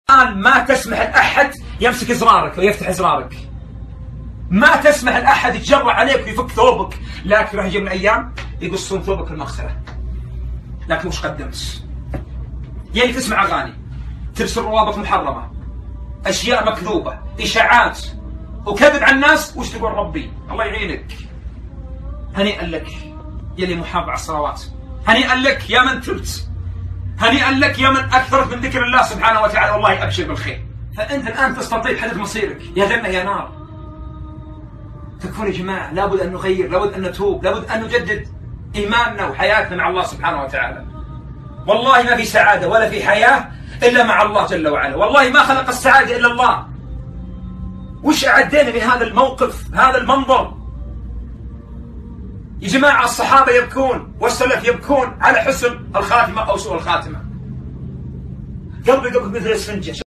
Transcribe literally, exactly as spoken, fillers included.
الآن ما تسمح لأحد يمسك إزرارك ويفتح إزرارك، ما تسمح لأحد يتجرأ عليك ويفك ثوبك، لكن راح يجي من الأيام يقصون ثوبك المغسلة. لكن وش قدمت؟ يعني تسمع أغاني، ترسل روابط محرمة، أشياء مكذوبة، إشاعات وكذب على الناس، وش تقول ربي؟ الله يعينك. هنيئا لك يلي محافظ على الصلوات، هنيئا لك يا من تبت، هنيئا لك يا من أكثرت من ذكر الله سبحانه وتعالى، والله أبشر بالخير. فأنت الآن تستطيع تحدد مصيرك، يا جنة يا نار. تكفون يا جماعة، لابد أن نغير، لابد أن نتوب، لابد أن نجدد إيماننا وحياتنا مع الله سبحانه وتعالى. والله ما في سعادة ولا في حياة إلا مع الله جل وعلا، والله ما خلق السعادة إلا الله. وش أعدينا بهذا الموقف، هذا المنظر؟ يا جماعة الصحابة يبكون والسلف يبكون على حسن الخاتمة أو سوء الخاتمة. قلبي قلبك مثل الإسفنجة.